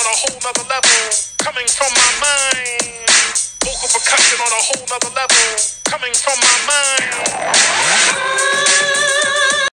on a whole nother level, coming from my mind. Vocal percussion on a whole nother level, coming from my mind.